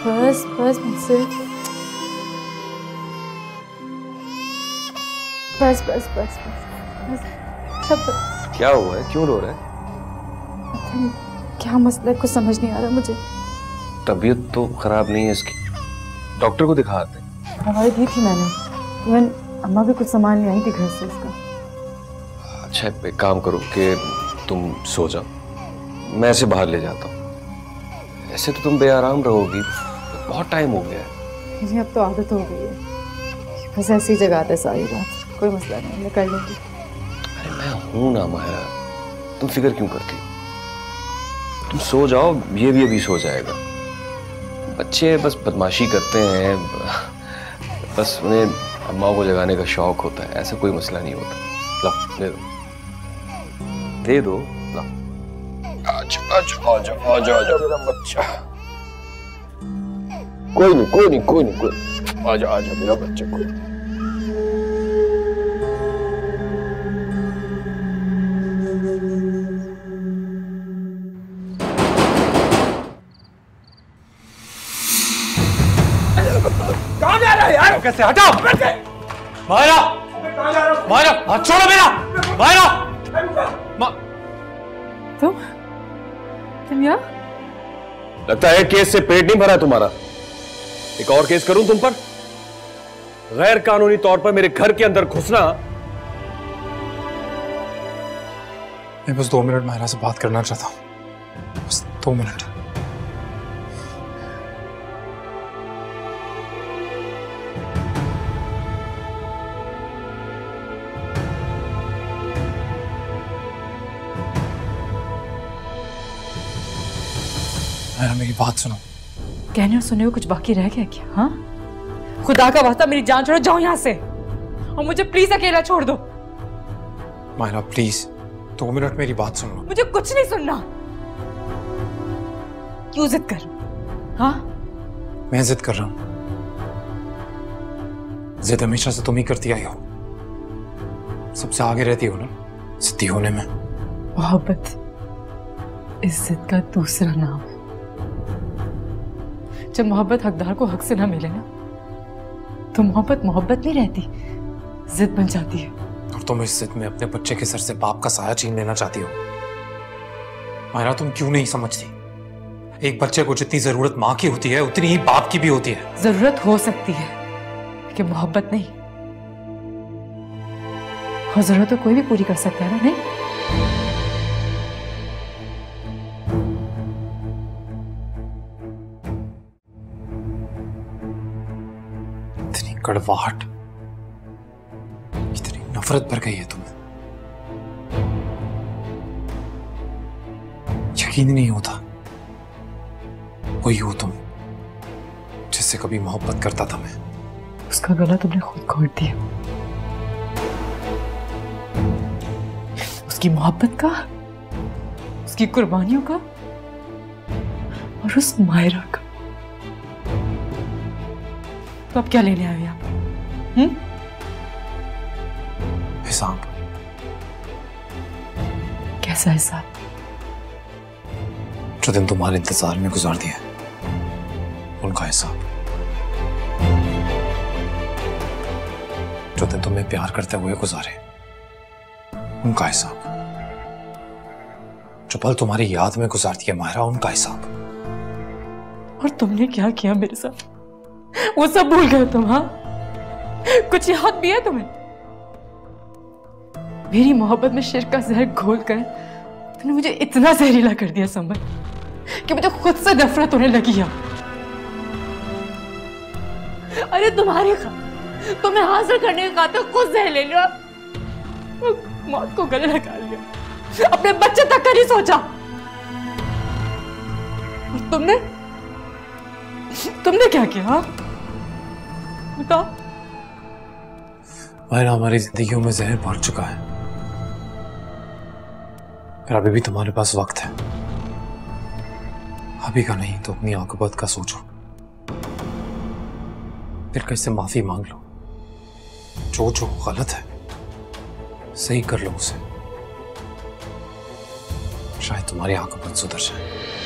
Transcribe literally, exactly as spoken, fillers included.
बस बस मुझसे बस बस बस बस सब। क्या हुआ है, क्यों रो रहा है? क्या मसला है, कुछ समझ नहीं आ रहा मुझे। तबीयत तो खराब नहीं है इसकी, डॉक्टर को दिखा आते हैं। दवाई दी थी मैंने, इवन अम्मा भी कुछ सामान ले आई थी घर से इसका। अच्छा एक काम करो कि तुम सो जाओ, मैं ऐसे बाहर ले जाता हूँ। ऐसे तो तुम बेआराम रहोगी, बहुत टाइम हो गया है। मुझे अब तो आदत हो गई है, बस ऐसी जगह आता है सारी रात। कोई मसला नहीं, मैं कर लूँगी। अरे मैं हूं ना माहिरा, तुम फिक्र क्यों करती हो? तुम सो जाओ, ये भी अभी सो जाएगा। बच्चे बस बदमाशी करते हैं, बस उन्हें अम्मा को जगाने का शौक होता है, ऐसा कोई मसला नहीं होता। लो दे दो, दे दो लो। आजा आजा आजा आजा आजा मेरा बच्चा। कोई नहीं कोई नहीं कोई नहीं कोई, आजा आजा मेरा बच्चा। कोई कहाँ जा रहा है यार? कैसे हटाओ मायरा, मायरा हाथ छोड़ो मेरा। मायरा तुम तुम यहाँ? लगता है केस से पेट नहीं भरा तुम्हारा। एक और केस करूं तुम पर? गैर कानूनी तौर पर मेरे घर के अंदर घुसना। मैं बस दो मिनट मायरा से बात करना चाहता हूं, बस दो मिनट। मायरा मेरी बात सुनो। कहने और सुने को कुछ बाकी रह गया क्या? हाँ, खुदा का वास्ता मेरी जान छोड़ो, जाओ यहाँ से और मुझे प्लीज अकेला छोड़ दो। मायरा प्लीज दो मिनट मेरी बात सुनो। मुझे कुछ नहीं सुनना। क्यों जिद कर? हाँ मैं जिद कर रहा हूं, जिद हमेशा से तुम ही करती आई हो, सबसे आगे रहती हो ना जिद्दी होने में। मोहब्बत इस जिद का दूसरा नाम है। जब मोहब्बत हकदार को हक से ना मिले ना, तो मोहब्बत मोहब्बत नहीं रहती, जिद बन जाती है। और तुम इस जिद में अपने बच्चे के सर से बाप का साया छीन लेना चाहती हो। मायरा तुम क्यों नहीं समझती, एक बच्चे को जितनी जरूरत माँ की होती है उतनी ही बाप की भी होती है। जरूरत हो सकती है लेकिन मोहब्बत नहीं। और जरूरत तो कोई भी पूरी कर सकता है ना? नहीं, इतनी कड़वाहट, इतनी नफरत भर गई है तुम्हें, यकीन नहीं होता वही हो तुम जिससे कभी मोहब्बत करता था मैं। उसका गला तुमने खुद घोट दिया। उसकी मोहब्बत का, उसकी कुर्बानियों का और उस मायरा का। तो अब क्या लेने आए आप? हम्म? हिसाब। कैसा हिसाब? जो दिन तुम्हारे इंतजार में गुजार दिया उनका हिसाब। जो दिन तुम्हें प्यार करते हुए गुजारे उनका हिसाब। जो पल तुम्हारी याद में गुजार दिया मायरा, उनका हिसाब। और तुमने क्या किया मेरे साथ? वो सब भूल गए तुम? हाँ, कुछ याद भी है तुम्हें? मेरी मोहब्बत में शिर्क का जहर घोल कर तुमने मुझे इतना जहरीला कर दिया समझ कि मुझे खुद से नफरत होने लगी है। अरे तुम्हारी खा, तुम्हें हासिल करने का खातिर खुद जहर ले लिया, मौत को गले लगा लिया, अपने बच्चे तक का नहीं सोचा। और तुमने तुमने क्या किया? हाँ बताओ। मायरा हमारी जिंदगियों में जहर भर चुका है, पर अभी भी तुम्हारे पास वक्त है। अभी का नहीं तो अपनी आकबत का सोचो, फिर कैसे माफी मांग लो। जो जो गलत है सही कर लो उसे, शायद तुम्हारी आकबत सुधर जाए।